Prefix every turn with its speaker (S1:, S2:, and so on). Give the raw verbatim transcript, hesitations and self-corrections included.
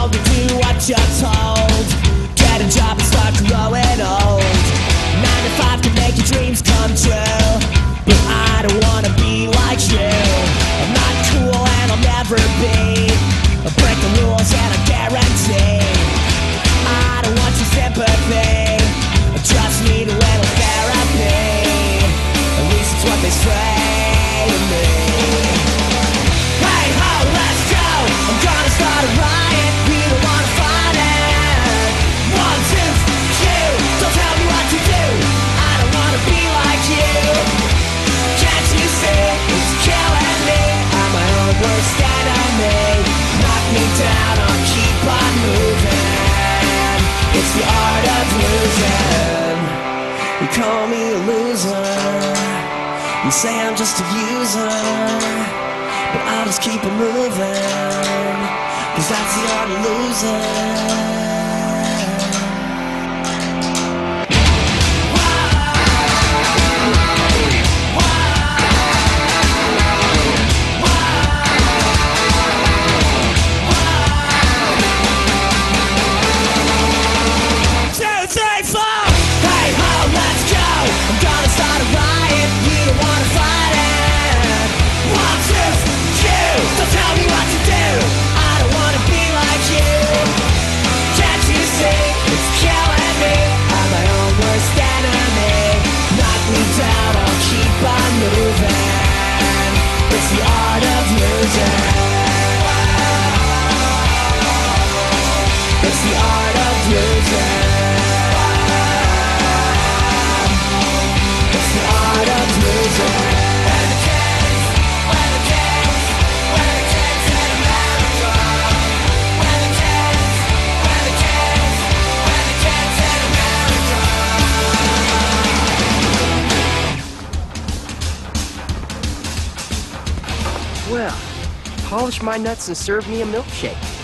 S1: told to do what you're told. Get a job and start growing old. Nine to five can make your dreams come true, but I don't wanna be like you. I'm not cool and I'll never be. I break the rules and I guarantee I don't want your sympathy. I just need a little therapy. At least it's what they say to me. Hey ho, let's go. I'm gonna start a riot. We don't wanna fight it. One, two, two. Don't tell me what to do. I don't wanna be like you. Can't you see? It's killing me. I'm my own worst enemy. Knock me down, I'll keep on moving. It's the art of losing. You call me a loser. You say I'm just a user, but I'll just keep it moving, 'cause that's the art of losing. It's the art of losing. It's the art of losing. It's the art of losing. When the kids, when the kids, when the kids hit America. When the kids, when the kids, when the kids hit America.
S2: Well, polish my nuts and serve me a milkshake.